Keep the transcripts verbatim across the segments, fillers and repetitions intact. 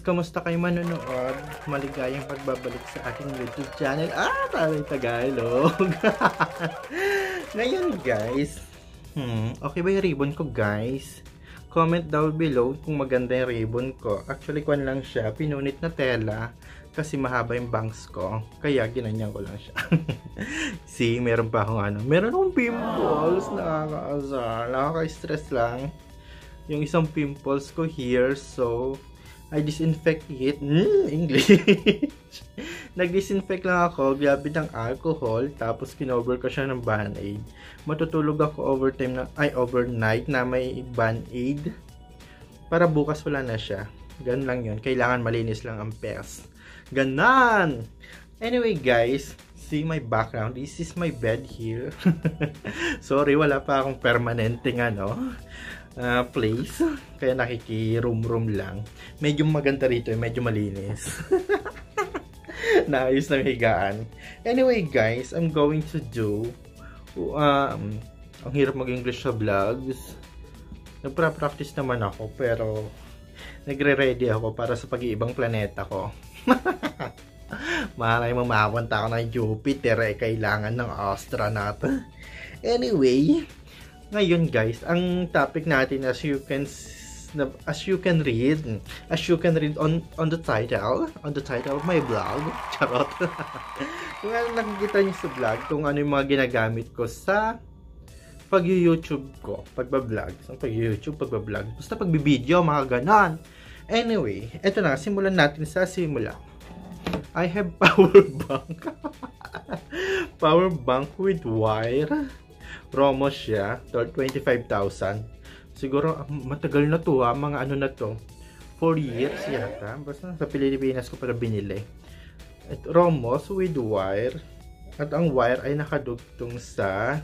guys, kamusta kayo manonood? Maligayang pagbabalik sa aking YouTube channel. Ah, taray Tagalog. Ngayon guys, hmm, okay ba yung ribbon ko guys? Comment down below kung maganda yung ribbon ko. Actually, kwan lang siya, pinunit na tela kasi mahaba yung bangs ko. Kaya ginanyan ko lang siya. See, meron pa akong ano, meron akong pimples. Nakaka-asar, nakaka-stress lang. Yung isang pimples ko here, so I disinfect it. Mm, English. Nag-disinfect lang ako, gamit ng alcohol, tapos kinover ko siya ng Band-Aid. Matutulog ako overtime na, ay overnight na may Band-Aid para bukas wala na siya. Ganun lang yun. Kailangan malinis lang ang pes. Ganon! Anyway guys, see my background. This is my bed here. Sorry, wala pa akong permanenteng ano. Uh, place. Kaya nakiki-room-room lang. Medyo maganda rito, medyo malinis. Naayos na higaan. Anyway guys, I'm going to do um, ang hirap mag-English sa vlogs. Nagpa-practice naman ako, pero nagre-ready ako para sa pag-iibang planeta ko. Maraming mamapunta ako ng Jupiter, eh, kailangan ng astronaut. Anyway, ngayon guys, ang topic natin, as you can as you can read, as you can read on on the title, on the title of my vlog, charot. Kung ano nakikita niyo sa vlog, kung ano yung mga ginagamit ko sa pag-YouTube ko, pagba-vlog, sa pag-YouTube, pagba-vlog, basta pag-video, mga ganon. Anyway, eto na, simulan natin sa simula. I have power bank. Power bank with wire. Romo siya, twenty-five thousand. Siguro matagal na to ha, mga ano na to, four years yata. Basta sa Pilipinas ko para binili. At Romos with wire. At ang wire ay nakadugtong sa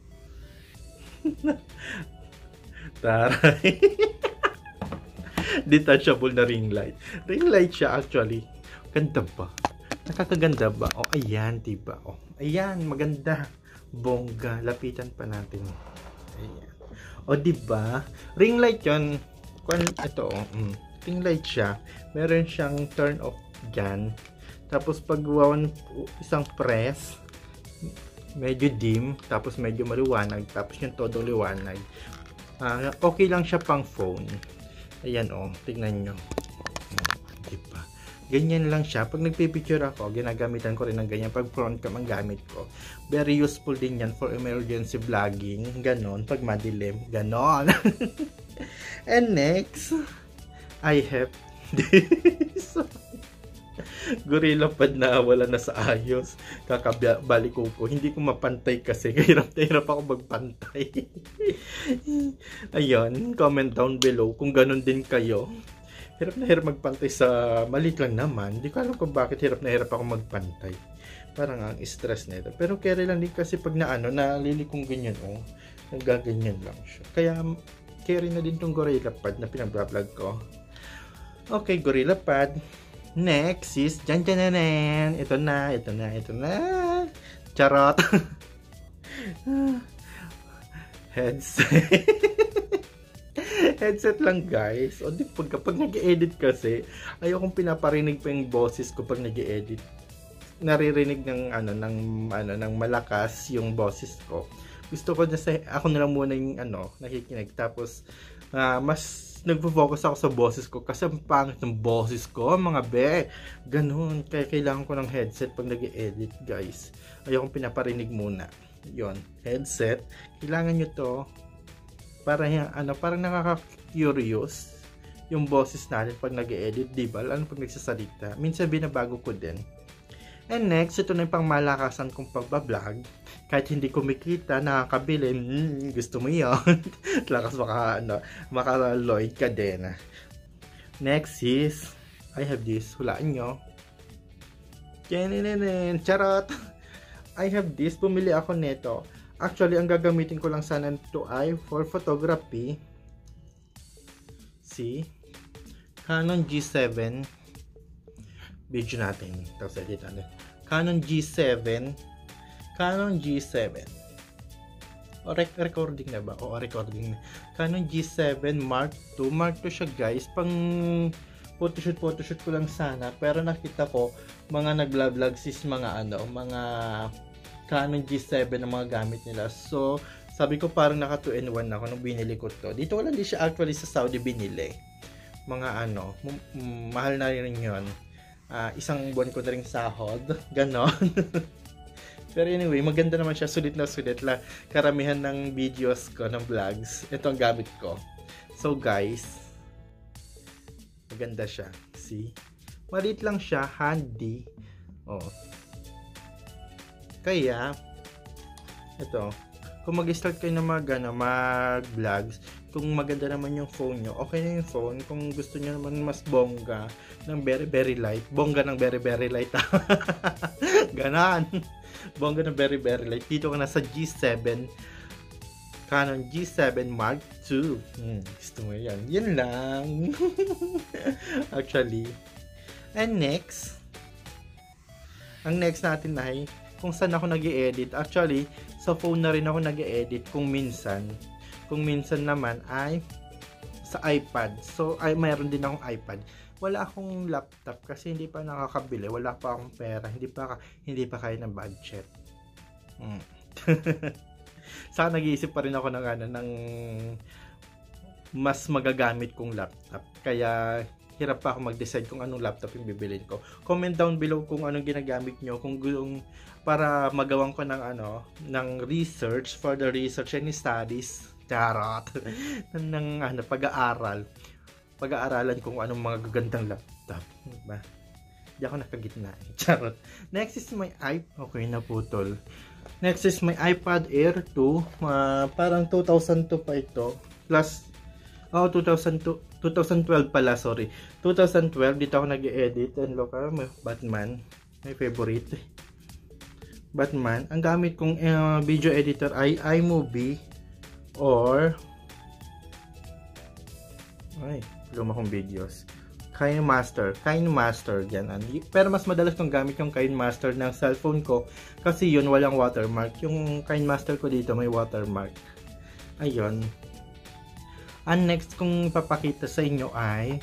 taray. Detachable na ring light. Ring light siya actually. Ganda ba? Nakakaganda ba? O ayan, diba? O ayan, maganda. Bongga, lapitan pa natin. Ayan. O diba? Ring light 'yon. Kung ito, oh, mm, ring light siya. Meron siyang turn off diyan. Tapos pag one, isang press, medyo dim, tapos medyo maliwanag, tapos yung todo liwanag. Uh, okay lang siya pang phone. Ayan oh, tingnan nyo. Diba? Ganyan lang siya. Pag nagpipicture ako, ginagamitan ko rin ng ganyan. Pag front cam ang gamit ko. Very useful din yan for emergency vlogging. Ganon. Pag madilim. Ganon. And next, I have this. Gorilla Pad na wala na sa ayos. Kakabalik ko ko. Hindi ko mapantay kasi. Hirap na hirap ako magpantay. Ayun. Comment down below kung ganon din kayo. Hirap na hirap magpantay sa maliit lang naman. Hindi ko alam kung bakit hirap na hirap ako magpantay. Parang ang stress nito. Pero carry lang din kasi pag naano, nalilikong ganyan oh. Nagaganyan lang siya. Kaya carry na din tong Gorilla Pad na pinag-vlog ko. Okay, Gorilla Pad. Next is dyan dyan na ito na, ito na, ito na. Charot. Headset. Headset lang guys. O di pag kapag nag-edit kasi, ayokong pinaparinig pa yung boses ko pag nag-edit. Naririnig ng ano ng ano ng malakas yung boses ko. Gusto ko na sa ako na lang muna yung ano, nakikinig, tapos uh, mas nagfo-focus ako sa boses ko kasi ang pangit ng boses ko, mga be. Ganun. Kaya kailangan ko ng headset pag nag-edit guys. Ayokong pinaparinig muna. Yon, headset. Kailangan nyo to para yung ano, parang nakaka-curious yung boses natin pag nag-edit, di ba? Ano pag nagsasalita? Minsan binabago ko din. And next, ito na yung pangmalakasan kong pagbablog. Kahit hindi kumikita, nakakabili, hmm, gusto mo yun. Lakas maka, ano, maka-Lloyd ka din. Next is, I have this. Hulaan nyo. Charot! I have this. Pumili ako nito. Actually, ang gagamitin ko lang sana ito ay for photography. See? Canon G seven. Video natin. Tapos edit natin. Canon G seven. Canon G seven. O, rec recording na ba? O, recording na. Canon G seven Mark two. Mark two siya guys. Pang photoshoot, photoshoot ko lang sana. Pero nakita ko, mga nag-vlog is mga ano, mga Canon G seven ang mga gamit nila. So, sabi ko parang naka two in one ako nung binili ko to. Dito wala, hindi siya actually sa Saudi binili. Mga ano, mahal na rin yun. Uh, isang buwan ko na rin sahod. Ganon. Pero anyway, maganda naman siya. Sulit na sulit la. Karamihan ng videos ko, ng vlogs, ito ang gamit ko. So guys, maganda siya. See? Maliit lang siya. Handy. Oh. Kaya, ito, kung mag-start kayo na mag, ano, mag-vlogs, kung maganda naman yung phone nyo, okay na yung phone. Kung gusto nyo naman mas bongga ng very very light, bongga ng very very light. Ganon. Bongga ng very very light. Dito ka na sa G seven, Canon G seven Mark two. Hmm, gusto mo yan. Yan lang. Actually. And next, ang next natin ay kung saan ako nag-i-edit. Actually, sa phone na rin ako nag-i-edit kung minsan. Kung minsan naman ay sa iPad. So, ay mayroon din akong iPad. Wala akong laptop kasi hindi pa nakakabili. Wala pa akong pera. Hindi pa hindi pa kaya ng budget. Hmm. Saka nag-iisip pa rin ako ng ano ng mas magagamit kong laptop. Kaya hirap pa ako mag-decide kung anong laptop yung bibilin ko. Comment down below kung anong ginagamit nyo, kung gulong para magawan ko ng ano, ng research for the research and studies. Charot. ng ano, pag-aaral. Pag-aaralan kung anong mga gagandang laptop. Diba? Hindi ako nakagitna. Charot. Next is my iPad. Okay, naputol. Next is my iPad Air two. Uh, parang two thousand two pa ito. Plus, oh, two thousand two, twenty twelve pala, sorry. two thousand twelve, dito ako nag-edit. And look, ah, Batman. My favorite. Batman. Ang gamit kong uh, video editor ay iMovie or ay, luma kong videos. KineMaster. KineMaster yan. Pero mas madalas kong gamit yung KineMaster ng cellphone ko kasi yun walang watermark. Yung KineMaster ko dito may watermark. Ayun. And next kong papakita sa inyo ay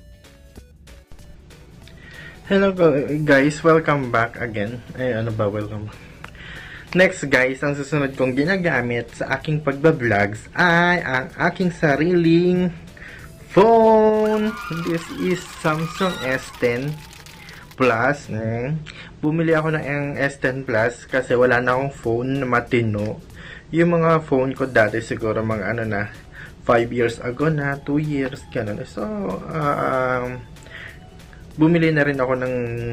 hello guys, welcome back again. Ay, ano ba, welcome. Next guys, ang susunod kong ginagamit sa aking pagbablogs ay ang aking sariling phone. This is Samsung S ten Plus. Eh. Bumili ako ng S ten Plus kasi wala na akong phone na matino. Yung mga phone ko dati siguro mga ano na five years ago na, two years, ganun. So, uh, um, bumili na rin ako ng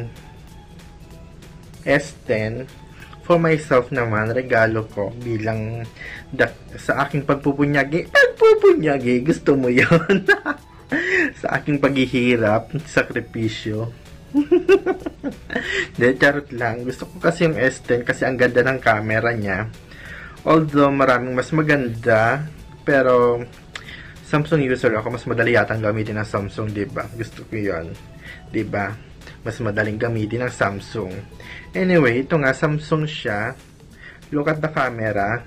S ten for myself naman, regalo ko bilang sa aking pagpupunyagi. Pagpupunyagi, gusto mo yon? Sa aking paghihirap, sakripisyo. De, charot lang. Gusto ko kasi yung S ten kasi ang ganda ng camera niya. Although maraming mas maganda, pero Samsung user ako, mas madali yatang gamitin ng Samsung, diba? Gusto ko yun, diba? Mas madaling gamitin ng Samsung. Anyway, ito nga, Samsung siya. Look at the camera.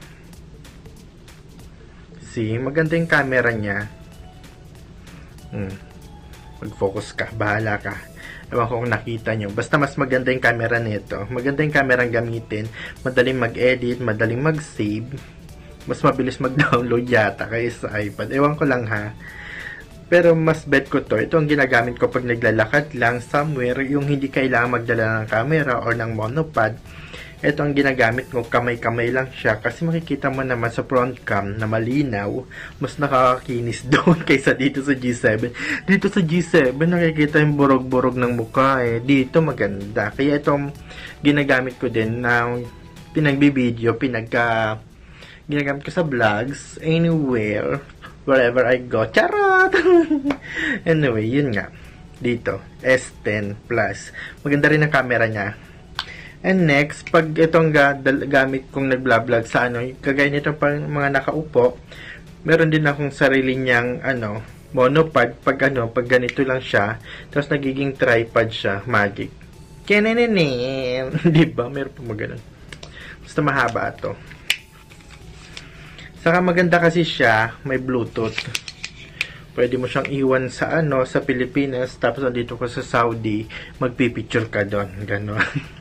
See, maganda yung camera niya. Hmm. Mag-focus ka, bahala ka. Ewan ko kung nakita nyo. Basta mas maganda yung camera nito. Maganda yung camera ang gamitin. Madaling mag-edit, madaling mag-save. Mas mabilis mag-download yata kaysa sa iPad. Ewan ko lang ha. Pero mas bet ko to. Ito ang ginagamit ko pag naglalakad lang somewhere. Yung hindi kailangan magdala ng camera or ng monopod. Ito ang ginagamit ko. Kamay-kamay lang siya. Kasi makikita mo naman sa front cam na malinaw. Mas nakakakinis doon kaysa dito sa G seven. Dito sa G seven nakikita yung burog-burog ng mukha eh. Dito maganda. Kaya itong ginagamit ko din na pinagbibideo, pinagka ginagamit ko sa vlogs, anywhere, wherever I go. Charot! Anyway, yun nga. Dito, S ten Plus. Maganda rin ang camera niya. And next, pag itong ga gamit kong nag-vlog sa ano, kagaya nito pang mga nakaupo, meron din akong sarili niyang ano, monopod. Pag ano, pag ganito lang siya, tapos nagiging tripod siya, magic. Kenenenen! Diba? Meron pa maganon. Basta mahaba ito. Saka maganda kasi siya, may Bluetooth. Pwede mo siyang iwan sa ano, sa Pilipinas, tapos andito ka sa Saudi, magpipicture ka doon. Ganon.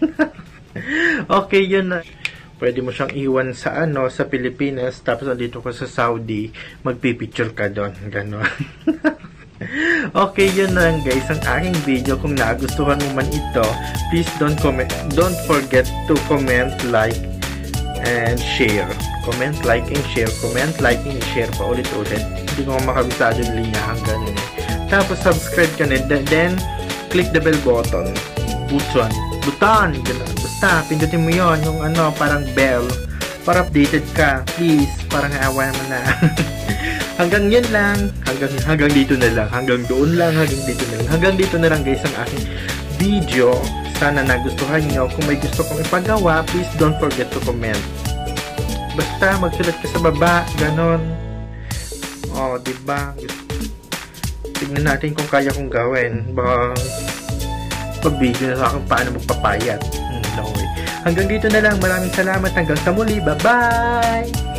Okay, yun na. Pwede mo siyang iwan sa ano, sa Pilipinas, tapos andito ka sa Saudi, magpipicture ka doon. Ganon. Okay, yun na lang guys ang aking video. Kung nagustuhan mo man ito, please don't comment, don't forget to comment, like, and share. Comment, like, and share. Comment, like, and share pa ulit-ulit. Hindi ko makabisado yung linyahan ganun eh. Tapos subscribe ka na. Then, click the bell button. Button. Button. Ganun. Basta, pindutin mo yon yung ano, parang bell. Para updated ka. Please. Parang awa naman na. Hanggang yun lang. Hanggang, hanggang dito na lang. Hanggang doon lang. Hanggang dito na lang. Hanggang dito na lang guys ang aking video. Sana nagustuhan nyo. Kung may gusto kong ipagawa, please don't forget to comment. Basta magsulat ka sa baba. Ganon. O, oh, diba? Tignan natin kung kaya kong gawin. Baka pag-video na sa akin paano magpapayat. Hmm, no way. Hanggang dito na lang. Maraming salamat. Hanggang sa muli. Bye-bye!